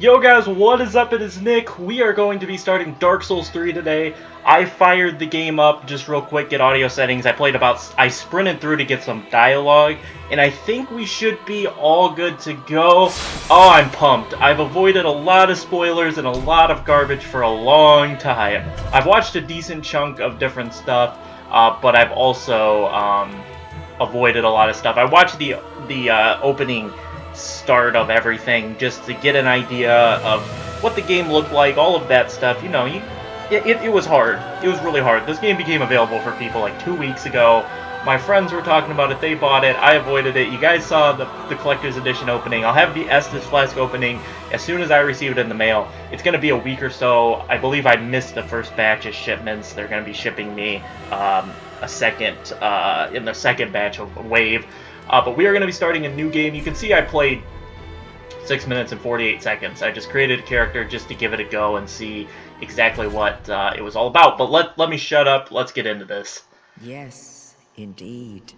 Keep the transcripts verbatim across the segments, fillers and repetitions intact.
Yo guys, what is up? It is Nick. We are going to be starting Dark Souls three today. I fired the game up just real quick, get audio settings. I played about, I sprinted through to get some dialogue, and I think we should be all good to go. Oh, I'm pumped. I've avoided a lot of spoilers and a lot of garbage for a long time. I've watched a decent chunk of different stuff, uh, but I've also um, avoided a lot of stuff. I watched the, the uh, opening start of everything just to get an idea of what the game looked like, all of that stuff. You know, you, it, it, it was hard. It was really hard. This game became available for people like two weeks ago. My friends were talking about it. They bought it. I avoided it. You guys saw the, the Collector's Edition opening. I'll have the Estus Flask opening as soon as I receive it in the mail. It's going to be a week or so. I believe I missed the first batch of shipments. They're going to be shipping me um, a second, uh, in the second batch of wave. Uh, but we are going to be starting a new game. You can see I played six minutes and forty-eight seconds. I just created a character just to give it a go and see exactly what uh, it was all about. But let, let me shut up. Let's get into this. Yes, indeed.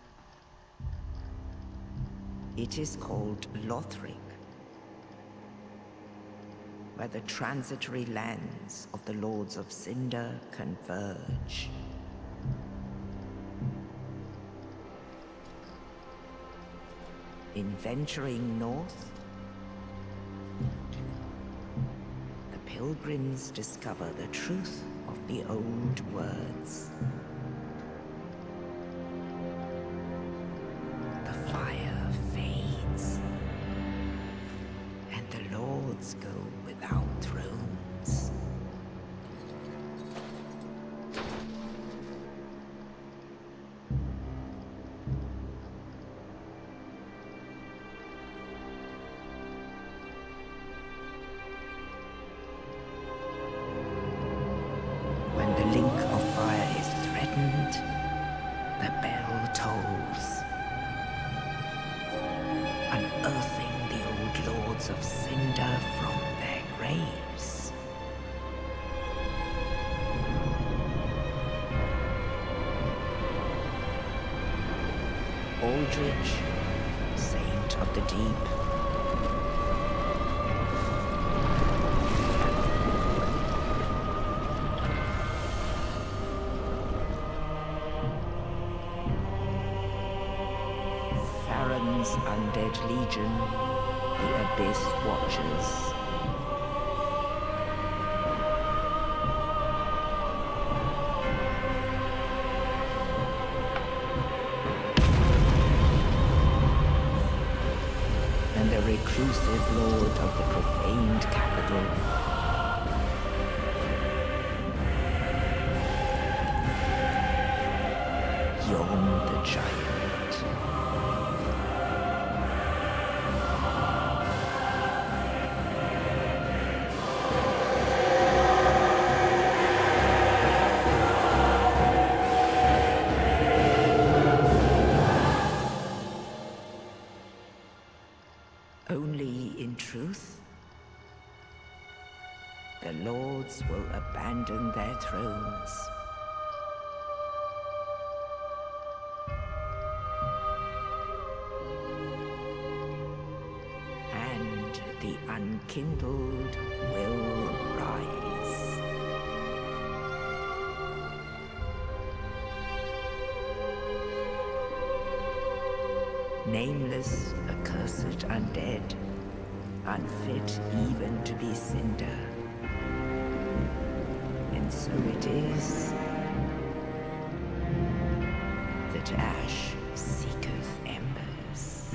It is called Lothric, where the transitory lands of the Lords of Cinder converge. In venturing north, the pilgrims discover the truth of the old words. The fire fades, and the lords go without thrones. When the link of fire is threatened, the bell tolls, unearthing the old lords of Cinder from their graves. Aldrich, Saint of the Deep, Farron's Undead Legion, the Abyss Watchers. And the reclusive lord of the profaned capital. Yon the Giant. Only in truth, the lords will abandon their thrones. And the unkindled will rise. Nameless, accursed undead, unfit even to be cinder. And so it is that ash seeketh embers.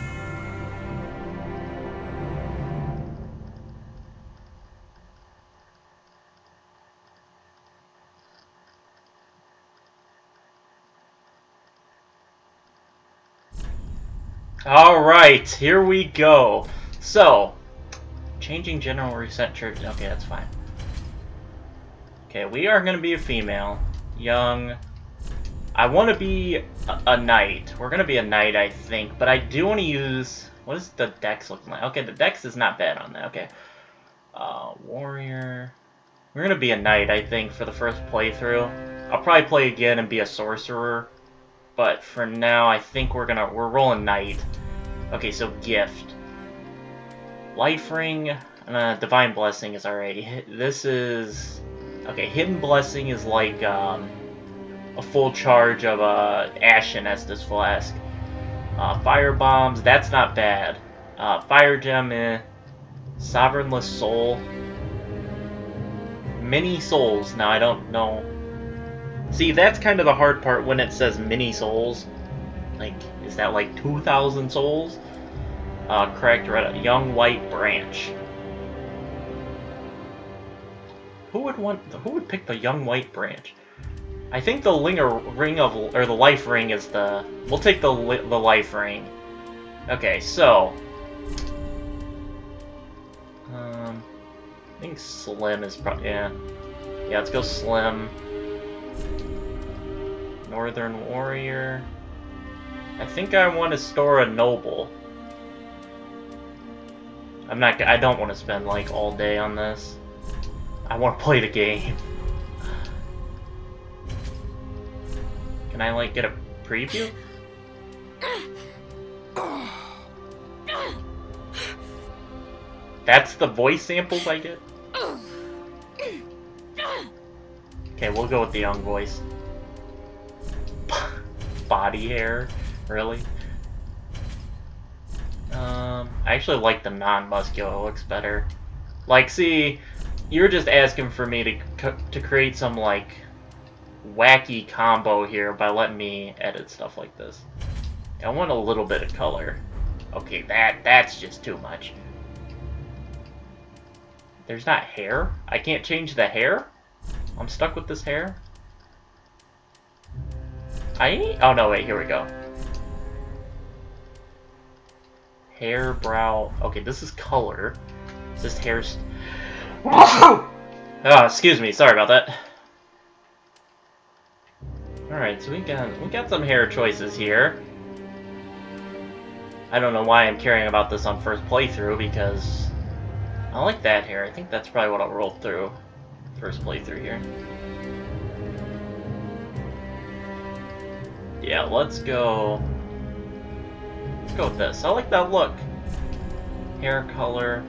Alright, here we go. So, changing general reset church. Okay, that's fine. Okay, we are going to be a female. Young. I want to be a, a knight. We're going to be a knight, I think. But I do want to use... What is the dex looking like? Okay, the dex is not bad on that. Okay. Uh, warrior. We're going to be a knight, I think, for the first playthrough. I'll probably play again and be a sorcerer. But for now, I think we're gonna we're rolling knight. Okay, so gift. Life ring. Uh, Divine Blessing is alright. This is... Okay, Hidden Blessing is like um, a full charge of uh, Ashen Estus Flask. Uh, Fire Bombs, that's not bad. Uh, Fire Gem, eh. Sovereignless Soul. Many Souls, now I don't know. See, that's kind of the hard part when it says many souls. Like, is that like two thousand souls? Uh, correct, red, Young White Branch. Who would want? Who would pick the Young White Branch? I think the linger, ring of, or the life ring is the. We'll take the the life ring. Okay, so. Um, I think Slim is probably yeah. Yeah, let's go Slim. Northern Warrior. I think I want to store a Noble. I'm not. I don't want to spend like all day on this. I want to play the game. Can I, like, get a preview? That's the voice samples I get? Okay, we'll go with the young voice. Body hair? Really? Um, I actually like the non-muscular. It looks better. Like, see... You're just asking for me to to create some, like, wacky combo here by letting me edit stuff like this. I want a little bit of color. Okay, that that's just too much. There's not hair? I can't change the hair? I'm stuck with this hair? I need... Oh, no, wait, here we go. Hair, brow... Okay, this is color. Is this hair... Oh, excuse me. Sorry about that. All right, so we got we got some hair choices here. I don't know why I'm caring about this on first playthrough because I like that hair. I think that's probably what I'll roll through first playthrough here. Yeah, let's go. Let's go with this. I like that look. Hair color.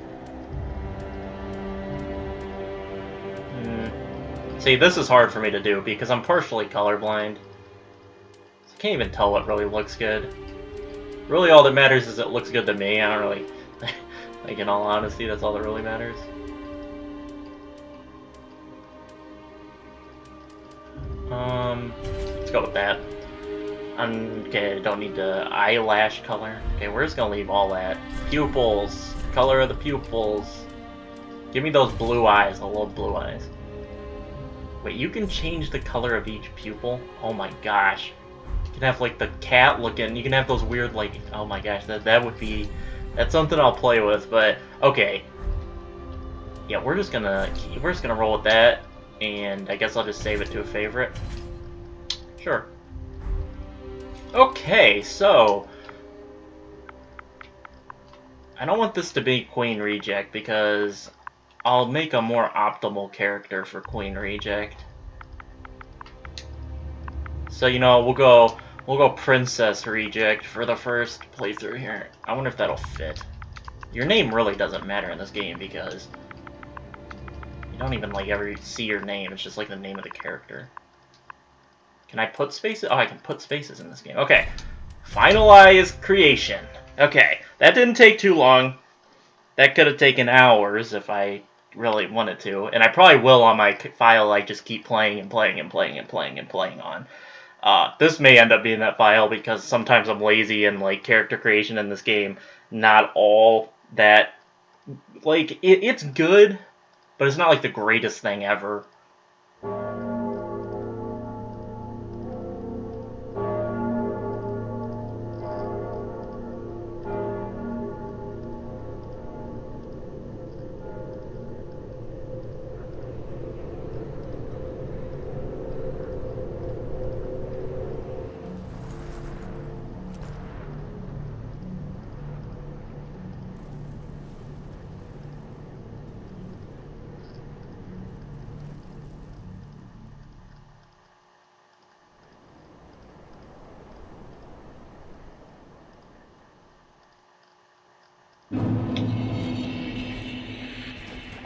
See, this is hard for me to do because I'm partially colorblind. So I can't even tell what really looks good. Really, all that matters is it looks good to me. I don't really... like, in all honesty, that's all that really matters. Um, let's go with that. I'm, okay, I don't need the eyelash color. Okay, we're just gonna leave all that. Pupils. Color of the pupils. Give me those blue eyes. I love blue eyes. Wait, you can change the color of each pupil? Oh my gosh. You can have, like, the cat looking, you can have those weird, like, oh my gosh, that, that would be, that's something I'll play with, but, okay. Yeah, we're just gonna, we're just gonna roll with that, and I guess I'll just save it to a favorite. Sure. Okay, so, I don't want this to be Queen Reject, because I'll make a more optimal character for Queen Reject. So, you know, we'll go we'll go Princess Reject for the first playthrough here. I wonder if that'll fit. Your name really doesn't matter in this game because you don't even like ever see your name. It's just like the name of the character. Can I put spaces? Oh, I can put spaces in this game. Okay. Finalize creation. Okay. That didn't take too long. That could have taken hours if I really wanted to. And I probably will on my file I just keep playing and playing and playing and playing and playing on. Uh, this may end up being that file because sometimes I'm lazy and, like, character creation in this game, not all that, like, it, it's good, but it's not, like, the greatest thing ever.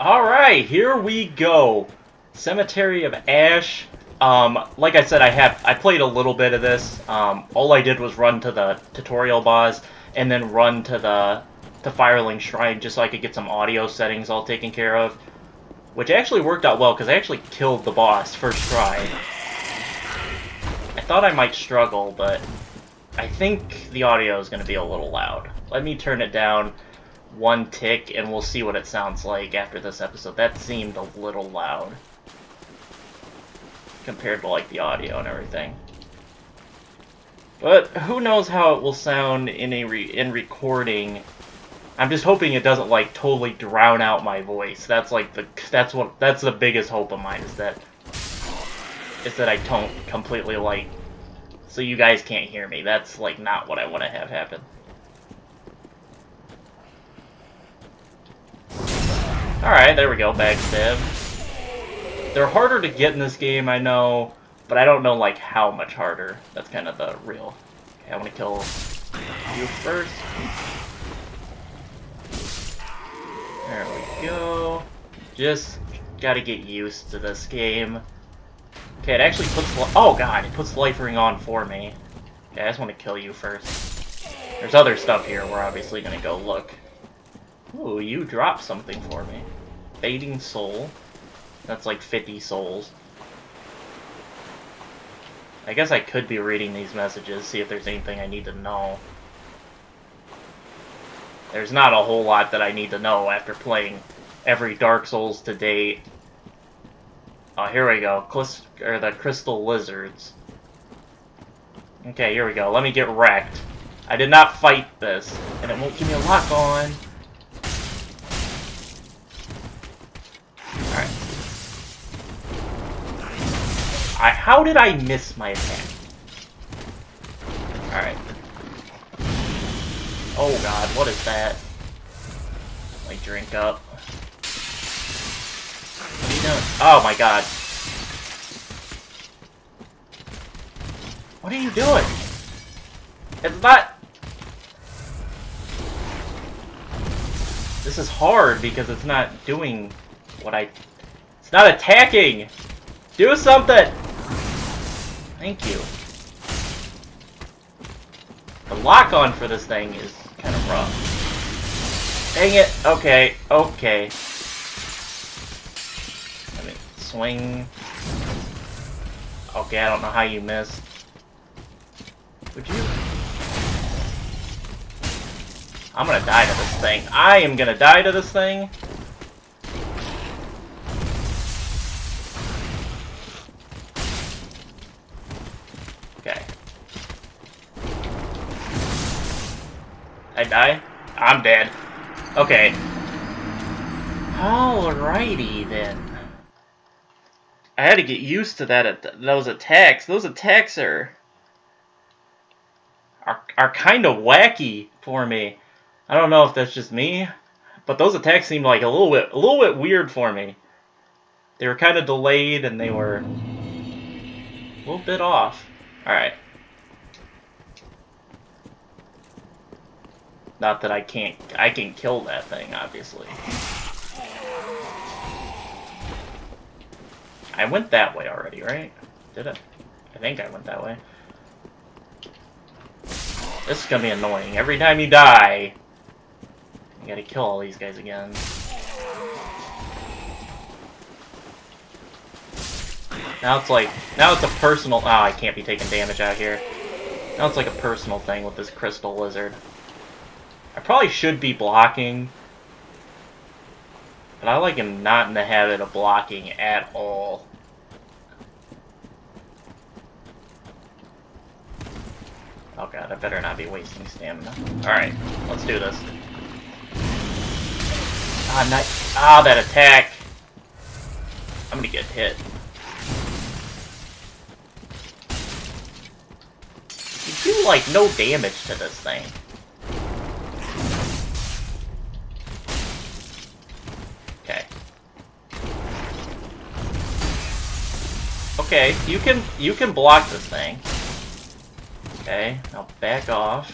Alright, here we go. Cemetery of Ash. Um, like I said, I have I played a little bit of this. Um, all I did was run to the tutorial boss and then run to the to Firelink Shrine just so I could get some audio settings all taken care of. Which actually worked out well because I actually killed the boss first try. I thought I might struggle, but I think the audio is going to be a little loud. Let me turn it down one tick and we'll see what it sounds like after this episode. That seemed a little loud compared to like the audio and everything. But who knows how it will sound in a re in recording. I'm just hoping it doesn't like totally drown out my voice. That's like the that's what that's the biggest hope of mine is that is that I don't completely like so you guys can't hear me. That's like not what I want to have happen. Alright, there we go, backstab. They're harder to get in this game, I know, but I don't know like how much harder. That's kind of the real. Okay, I want to kill you first. There we go. Just gotta get used to this game. Okay, it actually puts... Oh god, it puts Life Ring on for me. Okay, I just want to kill you first. There's other stuff here we're obviously gonna go look. Ooh, you dropped something for me. Fading Soul. That's like fifty souls. I guess I could be reading these messages, see if there's anything I need to know. There's not a whole lot that I need to know after playing every Dark Souls to date. Oh, here we go. Clis or the Crystal Lizards. Okay, here we go. Let me get wrecked. I did not fight this, and it won't give me a lock on. Alright. I, how did I miss my attack? Alright. Oh god, what is that? Like, drink up. What are you doing? Oh my god. What are you doing? It's not... This is hard because it's not doing what I... It's not attacking! Do something! Thank you. The lock-on for this thing is kind of rough. Dang it! Okay, okay. Let me swing. Okay, I don't know how you missed. Would you? I'm gonna die to this thing. I am gonna die to this thing. Okay. I die? I'm dead. Okay. Alrighty then. I had to get used to that. Those attacks. Those attacks are are are kind of wacky for me. I don't know if that's just me, but those attacks seemed like a little bit a little bit weird for me. They were kind of delayed and they were a little bit off. All right. Not that I can't, I can kill that thing, obviously. I went that way already, right? Did I? I think I went that way. This is gonna be annoying. Every time you die, you gotta kill all these guys again. Now it's like, now it's a personal, oh, I can't be taking damage out here. Now it's like a personal thing with this Crystal Lizard. I probably should be blocking, but I like am not in the habit of blocking at all. Oh god, I better not be wasting stamina. Alright, let's do this. Ah, not, ah, that attack! I'm gonna get hit. You do, like, no damage to this thing. Okay. Okay, you can you can block this thing. Okay, now back off.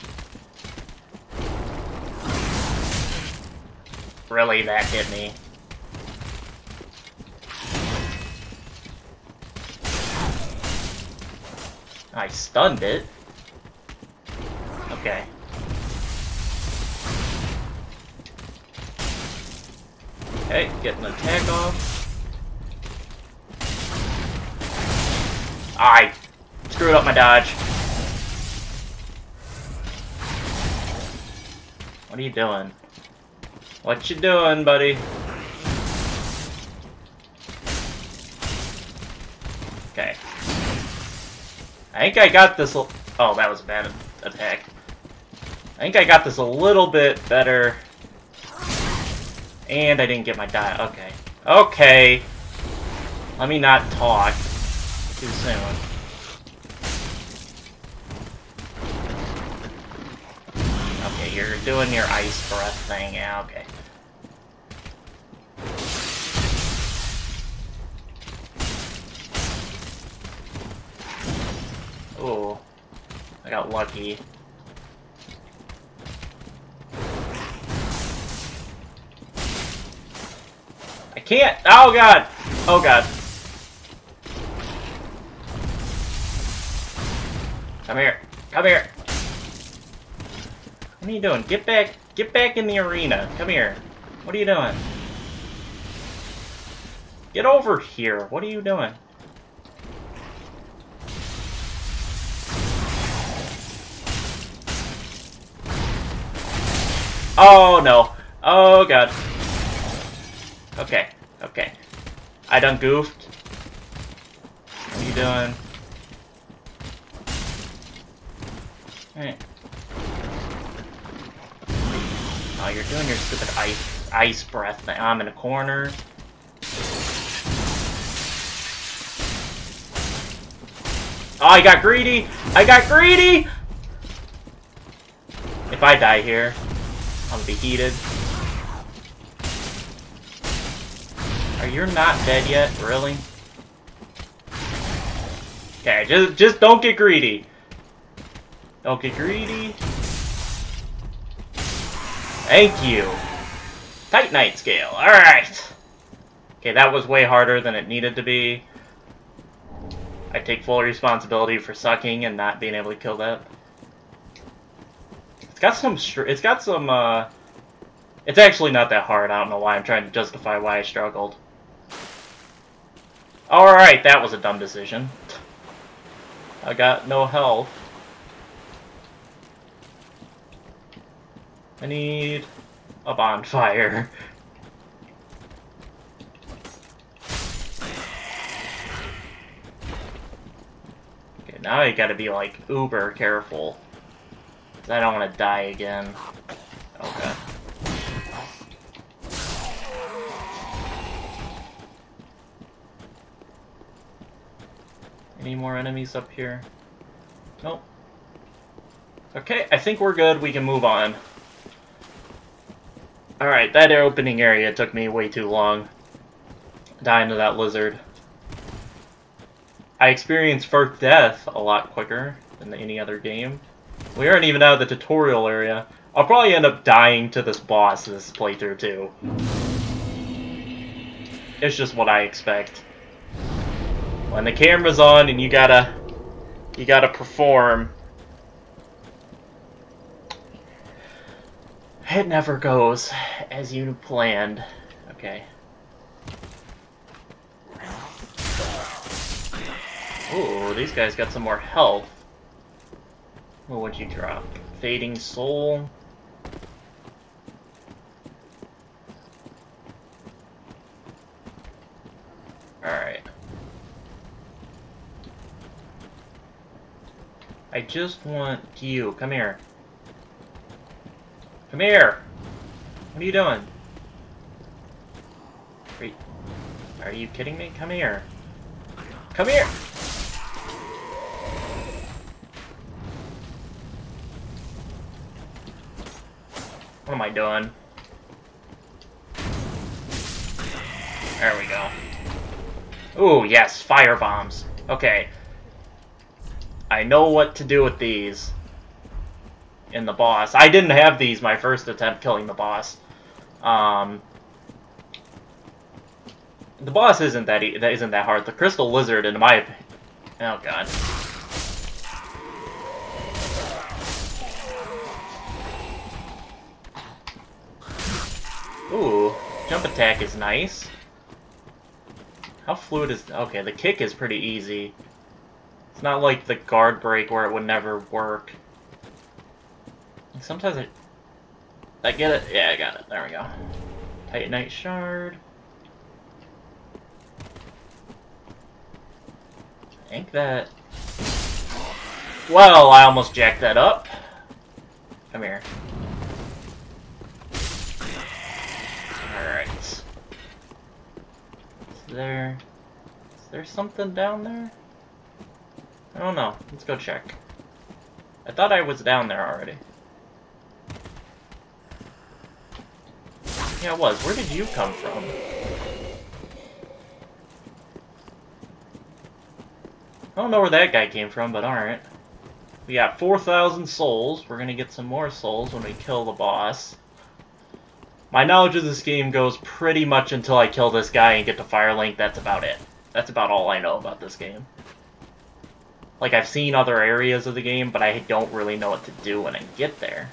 Really, that hit me. I stunned it. Okay. Okay, get an attack off. I screwed up my dodge. What are you doing? What you doing, buddy? Okay. I think I got this. Oh, that was a bad attack. I think I got this a little bit better. And I didn't get my die. Okay. Okay. Let me not talk too soon. Okay, you're doing your ice breath thing. Yeah, okay. Oh, I got lucky. I can't! Oh god! Oh god. Come here. Come here. What are you doing? Get back. Get back in the arena. Come here. What are you doing? Get over here. What are you doing? Oh no. Oh god. Okay. Okay. I done goofed. What are you doing? Alright. Oh, you're doing your stupid ice ice breath thing. I'm in a corner. Oh, I got greedy! I got greedy! If I die here, I'm gonna be heated. Are you not dead yet? Really? Okay, just just don't get greedy. Don't get greedy. Thank you. Titanite scale. Alright. Okay, that was way harder than it needed to be. I take full responsibility for sucking and not being able to kill that. It's got some str it's got some uh it's actually not that hard. I don't know why I'm trying to justify why I struggled. Alright, that was a dumb decision. I got no health. I need a bonfire. Okay, now you gotta be like uber careful. 'Cause I don't want to die again. Okay. Any more enemies up here? Nope. Okay, I think we're good. We can move on. Alright, that opening area took me way too long. Dying to that lizard. I experienced first death a lot quicker than any other game. We aren't even out of the tutorial area. I'll probably end up dying to this boss this playthrough too. It's just what I expect. When the camera's on and you gotta you gotta perform, it never goes as you planned. Okay. Ooh, these guys got some more health. What would you drop? Fading Soul. Alright. I just want you. Come here. Come here! What are you doing? Are you, are you kidding me? Come here. Come here! What am I doing? There we go. Ooh, yes, fire bombs. Okay. I know what to do with these. In the boss. I didn't have these my first attempt killing the boss. Um, the boss isn't that e that isn't that hard. The crystal lizard, in my opinion. Oh god. jump attack is nice. How fluid is... Okay, the kick is pretty easy. It's not like the guard break where it would never work. Sometimes I... I get it? Yeah, I got it. There we go. Titanite shard. I think that... Well, I almost jacked that up. Come here. Alright. Is there... Is there something down there? I don't know. Let's go check. I thought I was down there already. Yeah, it was. Where did you come from? I don't know where that guy came from, but alright. We got four thousand souls. We're gonna get some more souls when we kill the boss. My knowledge of this game goes pretty much until I kill this guy and get to Firelink. That's about it. That's about all I know about this game. Like, I've seen other areas of the game, but I don't really know what to do when I get there.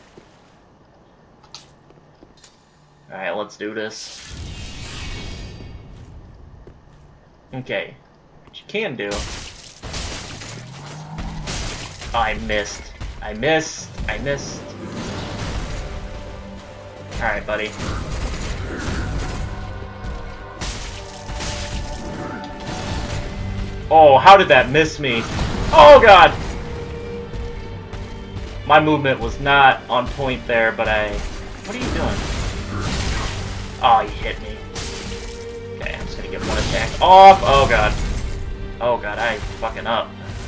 Alright, let's do this. Okay. What you can do... Oh, I missed. I missed. I missed. Alright, buddy. Oh, how did that miss me? Oh, God! My movement was not on point there, but I... What are you doing? Oh, you hit me. Okay, I'm just gonna get one attack off. Oh, God. Oh, God, I fucking up.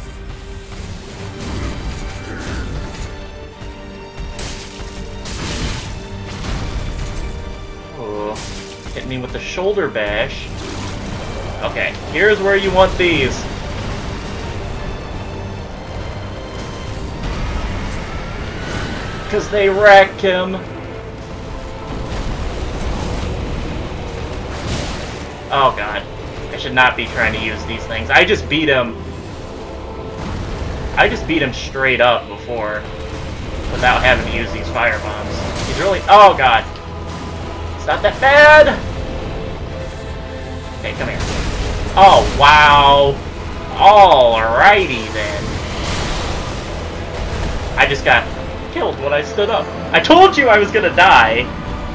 Oh, hit me with the shoulder bash. Okay, here's where you want these. Because they wreck him. Oh god. I should not be trying to use these things. I just beat him. I just beat him straight up before. Without having to use these fire bombs. He's really... Oh god. It's not that bad! Okay, come here. Oh, wow. Alrighty then. I just got killed when I stood up. I told you I was gonna die!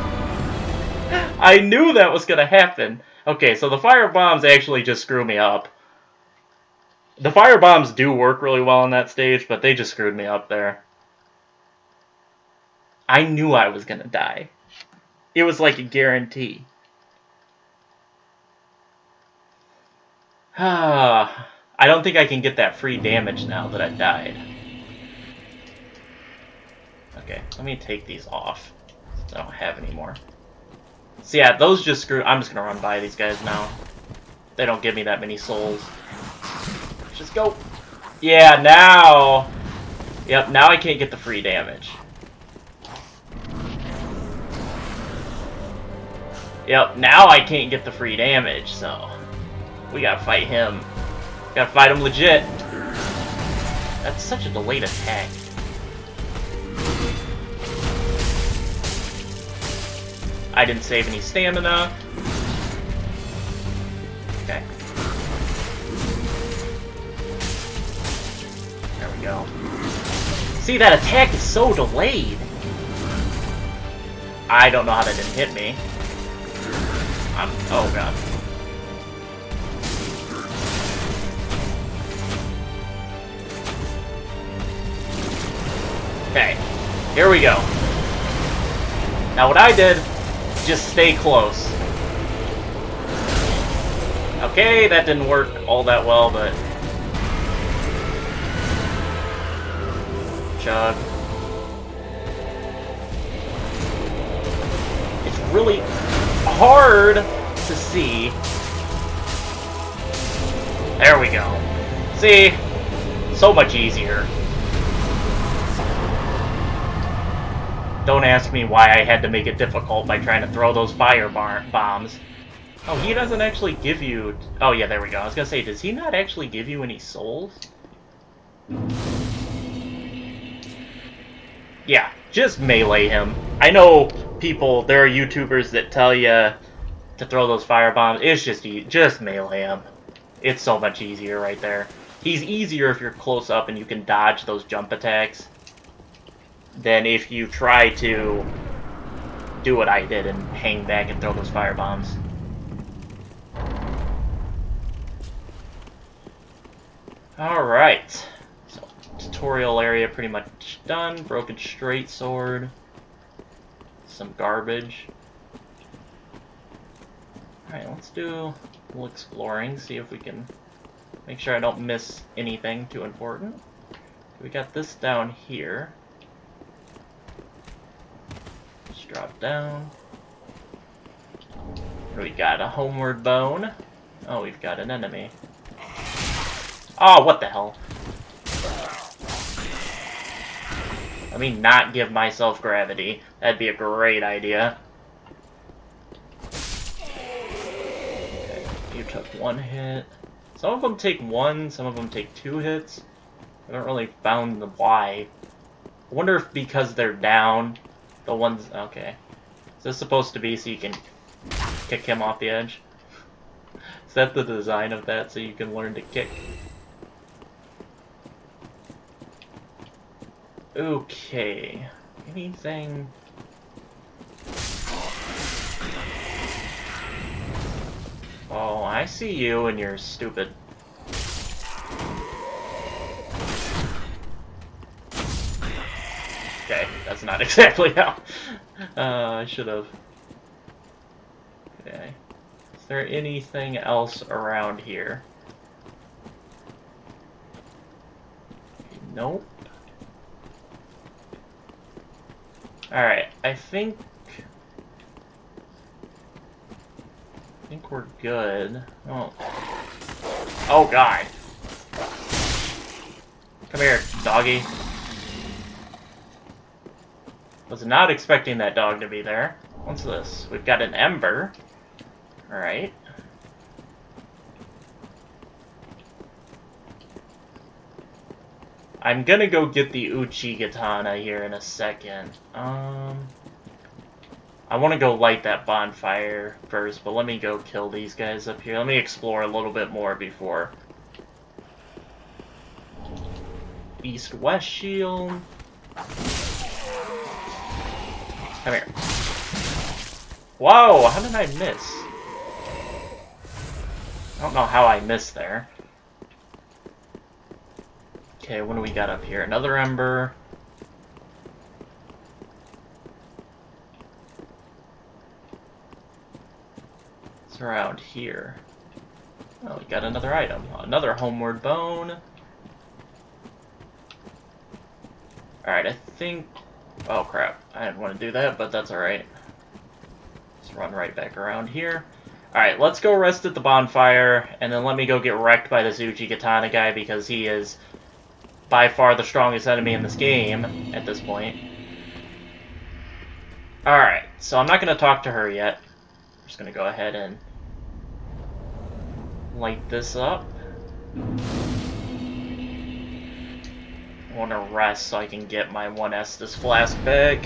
I knew that was gonna happen. Okay, so the fire bombs actually just screw me up. The fire bombs do work really well on that stage, but they just screwed me up there. I knew I was gonna die. It was like a guarantee. Ah, I don't think I can get that free damage now that I died. Okay, let me take these off. I don't have any more. So yeah, those just screw... I'm just gonna run by these guys now. They don't give me that many souls. Let's just go. Yeah, now... Yep, now I can't get the free damage. Yep, now I can't get the free damage, so... We gotta fight him. Gotta fight him legit. That's such a delayed attack. I didn't save any stamina. Okay. There we go. See, that attack is so delayed. I don't know how that didn't hit me. I'm... Oh, God. Okay. Here we go. Now, what I did... Just stay close. Okay, that didn't work all that well, but... Chug. It's really hard to see. There we go. See? So much easier. Don't ask me why I had to make it difficult by trying to throw those fire bar bombs. Oh, he doesn't actually give you... Oh, yeah, there we go. I was gonna say, does he not actually give you any souls? Yeah, just melee him. I know people, there are YouTubers that tell you to throw those fire bombs. It's just e just melee him. It's so much easier right there. He's easier if you're close up and you can dodge those jump attacks than if you try to do what I did and hang back and throw those fire bombs. Alright. So, tutorial area pretty much done. Broken straight sword. Some garbage. Alright, let's do a little exploring, see if we can make sure I don't miss anything too important. We got this down here. Just drop down. We got a homeward bone. Oh, we've got an enemy. Oh, what the hell? Let me not give myself gravity. That'd be a great idea. Okay, you took one hit. Some of them take one, some of them take two hits. I haven't really found the why. I wonder if because they're down, the ones... Okay. Is this supposed to be so you can kick him off the edge? Is that the design of that, so you can learn to kick? Okay. Anything... Oh, I see you and you're stupid. Okay, that's not exactly how... Uh, I should have... Okay. Is there anything else around here? Nope. Alright, I think... I think we're good. Oh. Oh, God. Come here, doggy. Was not expecting that dog to be there. What's this? We've got an ember. Alright. I'm gonna go get the Uchigatana here in a second. Um... I want to go light that bonfire first, but let me go kill these guys up here. Let me explore a little bit more before. East-west shield. Come here. Whoa, how did I miss? I don't know how I missed there. Okay, what do we got up here? Another ember. Around here. Oh, we got another item. Another homeward bone. Alright, I think... Oh, crap. I didn't want to do that, but that's alright. Let's run right back around here. Alright, let's go rest at the bonfire, and then let me go get wrecked by this Uchigatana guy, because he is by far the strongest enemy in this game at this point. Alright, so I'm not going to talk to her yet. I'm just going to go ahead and light this up. I want to rest so I can get my one Estus flask back.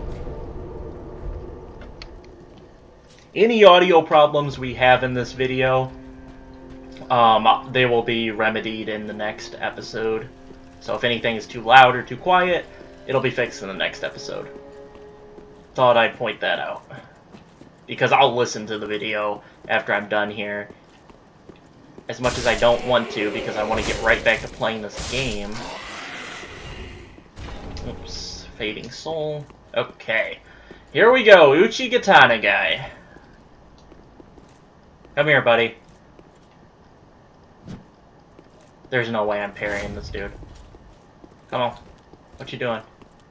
Any audio problems we have in this video, um, they will be remedied in the next episode. So if anything is too loud or too quiet, it'll be fixed in the next episode. Thought I'd point that out. Because I'll listen to the video after I'm done here. As much as I don't want to, because I want to get right back to playing this game. Oops. Fading Soul. Okay. Here we go. Uchigatana guy. Come here, buddy. There's no way I'm parrying this dude. Come on. What you doing?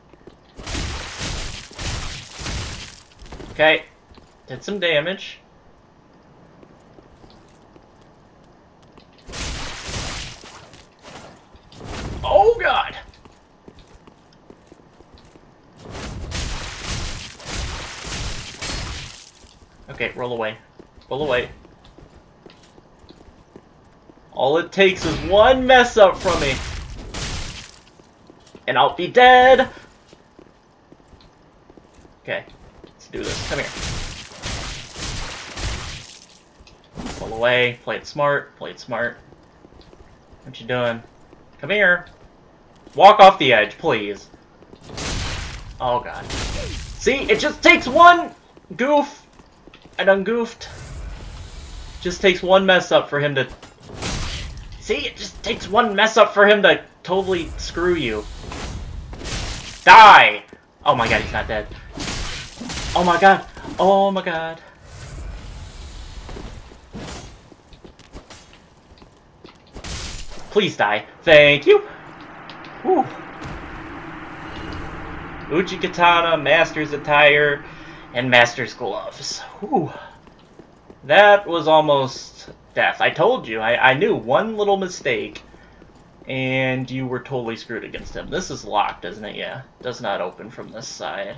Okay. Did some damage. Oh, God! Okay, roll away. Roll away. All it takes is one mess up from me. And I'll be dead! Okay. Let's do this. Come here. Pull away. Play it smart. Play it smart. What you doing? Come here. Walk off the edge, please. Oh, God. See? It just takes one goof. I done goofed. Just takes one mess up for him to... See? It just takes one mess up for him to totally screw you. Die! Oh my god, he's not dead. Oh my god. Oh my god. Please die. Thank you. Whew. Uchikatana, Master's Attire, and Master's Gloves. Whew. That was almost death. I told you. I, I knew one little mistake, and you were totally screwed against him. This is locked, isn't it? Yeah. Does not open from this side.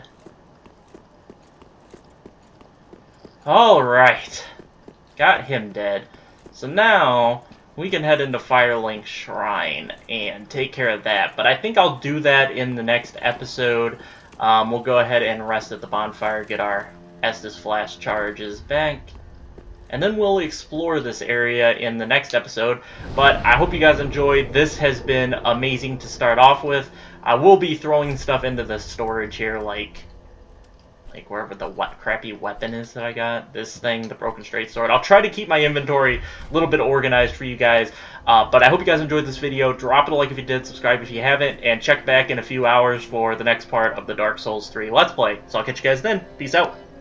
Alright. Got him dead. So now we can head into Firelink Shrine and take care of that. But I think I'll do that in the next episode. Um, we'll go ahead and rest at the bonfire, get our Estus Flash charges back. And then we'll explore this area in the next episode. But I hope you guys enjoyed. This has been amazing to start off with. I will be throwing stuff into the storage here, like... like wherever the what crappy weapon is that I got. This thing, the Broken Straight Sword. I'll try to keep my inventory a little bit organized for you guys. Uh, but I hope you guys enjoyed this video. Drop it a like if you did, subscribe if you haven't, and check back in a few hours for the next part of the Dark Souls three Let's Play. So I'll catch you guys then. Peace out.